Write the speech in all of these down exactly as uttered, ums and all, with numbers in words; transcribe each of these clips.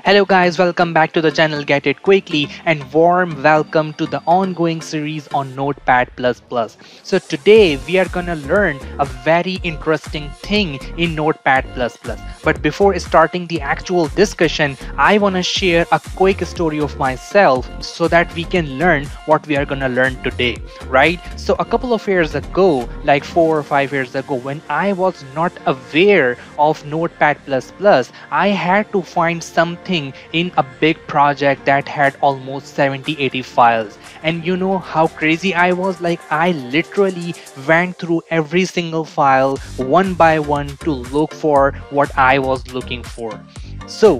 Hello guys, welcome back to the channel Get It Quickly and warm welcome to the ongoing series on Notepad plus plus. So today we are gonna learn a very interesting thing in Notepad plus plus. But before starting the actual discussion, I wanna share a quick story of myself so that we can learn what we are gonna learn today, right? So a couple of years ago, like four or five years ago, when I was not aware of Notepad plus plus, I had to find something in a big project that had almost seventy eighty files. And you know how crazy I was? Like, I literally went through every single file one by one to look for what I was looking for. So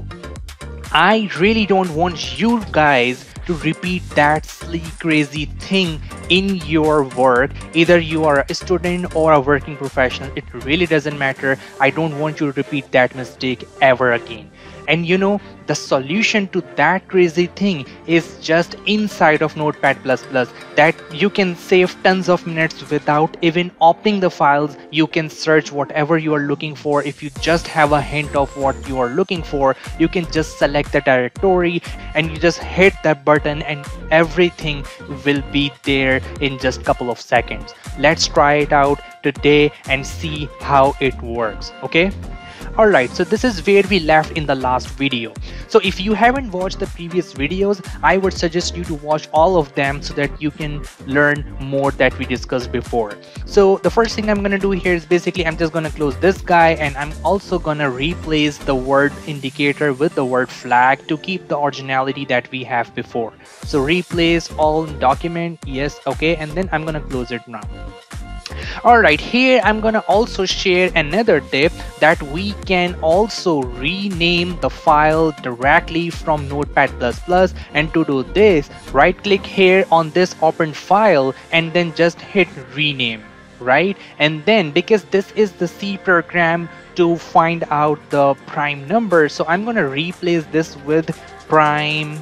I really don't want you guys to repeat that silly crazy thing in your work. Either you are a student or a working professional, it really doesn't matter. I don't want you to repeat that mistake ever again. And you know, the solution to that crazy thing is just inside of Notepad plus plus, that you can save tons of minutes without even opening the files. You can search whatever you are looking for. If you just have a hint of what you are looking for, you can just select the directory and you just hit that button and everything will be there in just a couple of seconds. Let's try it out today and see how it works, okay? Alright, so this is where we left in the last video. So if you haven't watched the previous videos, I would suggest you to watch all of them so that you can learn more that we discussed before. So the first thing I'm gonna do here is basically I'm just gonna close this guy, and I'm also gonna replace the word indicator with the word flag to keep the originality that we have before. So replace all document, yes, okay, and then I'm gonna close it now. Alright, here I'm gonna also share another tip that we can also rename the file directly from Notepad plus plus. And to do this, right click here on this open file and then just hit rename, right? And then because this is the C program to find out the prime number, so I'm gonna replace this with prime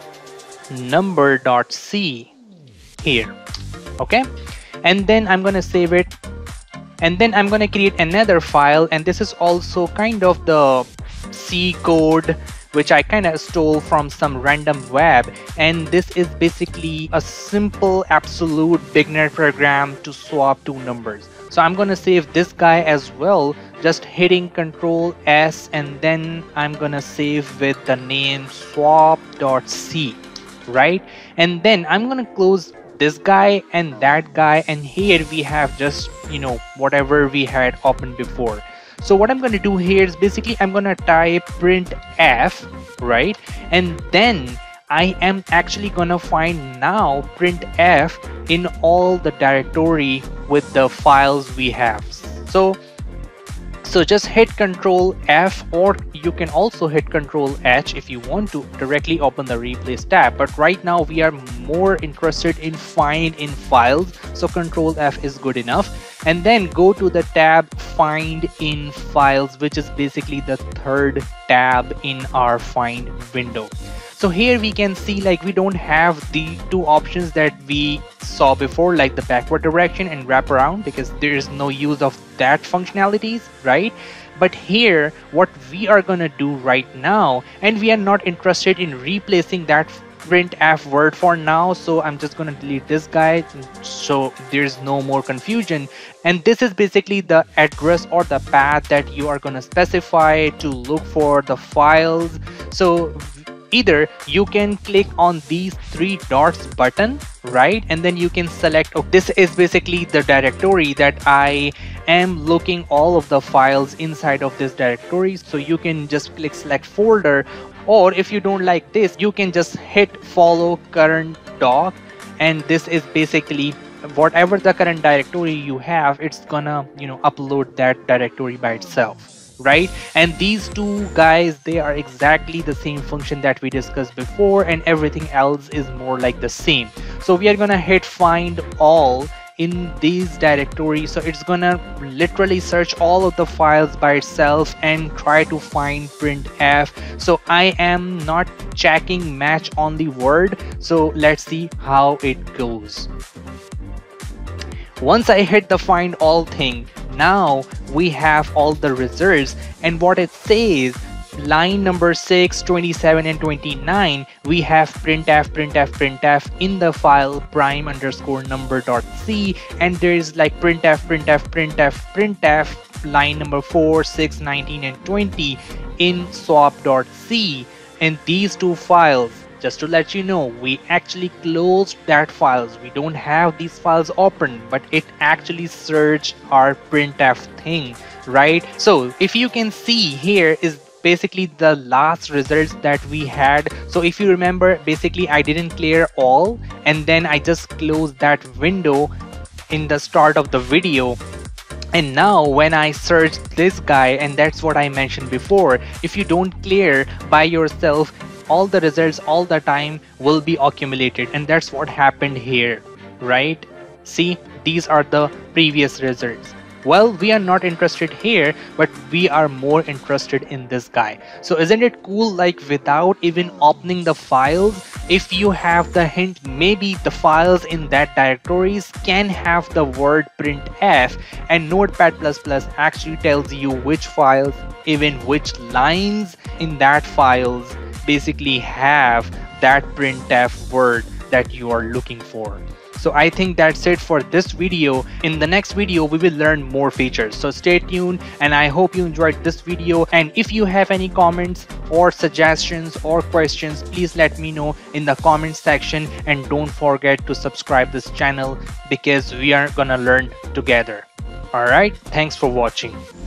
number.c here, okay? And then I'm gonna save it, and then I'm gonna create another file, and this is also kind of the C code which I kind of stole from some random web, and this is basically a simple absolute beginner program to swap two numbers. So I'm gonna save this guy as well, just hitting control S, and then I'm gonna save with the name swap.c, right? And then I'm gonna close this guy and that guy, and here we have just, you know, whatever we had opened before. So what I'm going to do here is basically I'm going to type printf, right? And then I am actually going to find now printf in all the directory with the files we have. So So just hit control F, or you can also hit control H if you want to directly open the replace tab. But right now we are more interested in find in files, so control F is good enough. And then go to the tab find in files, which is basically the third tab in our find window. So here we can see, like, we don't have the two options that we saw before, like the backward direction and wrap around, because there is no use of that functionalities, right? But here what we are gonna do right now, and we are not interested in replacing that printf word for now, so I'm just gonna delete this guy so there's no more confusion. And this is basically the address or the path that you are gonna specify to look for the files. So either you can click on these three dots button, right? And then you can select, oh, this is basically the directory that I am looking all of the files inside of this directory. So you can just click select folder, or if you don't like this, you can just hit follow current doc, and this is basically whatever the current directory you have, it's gonna, you know, upload that directory by itself, right? And these two guys, they are exactly the same function that we discussed before, and everything else is more like the same. So we are gonna hit find all in these directories, so it's gonna literally search all of the files by itself and try to find printf. So I am not checking match on the word, so let's see how it goes. Once I hit the find all thing, now we have all the results, and what it says line number six, twenty-seven, and twenty-nine, we have printf, printf, printf in the file prime underscore number dot c, and there is like printf, printf, printf, printf line number four, six, nineteen, and twenty in swap.c. And these two files, just to let you know, we actually closed that files. We don't have these files open, but it actually searched our printf thing, right? So if you can see, here is basically the last results that we had. So if you remember, basically I didn't clear all, and then I just closed that window in the start of the video. And now when I search this guy, and that's what I mentioned before, if you don't clear by yourself, all the results all the time will be accumulated, and that's what happened here, right? See, these are the previous results. Well, we are not interested here, but we are more interested in this guy. So isn't it cool, like without even opening the files, if you have the hint, maybe the files in that directories can have the word printf, and Notepad plus plus actually tells you which files, even which lines in that files basically have that printf word that you are looking for. So I think that's it for this video. In the next video, we will learn more features. So stay tuned, and I hope you enjoyed this video. And if you have any comments or suggestions or questions, please let me know in the comment section. And don't forget to subscribe this channel, because we are gonna learn together. All right, thanks for watching.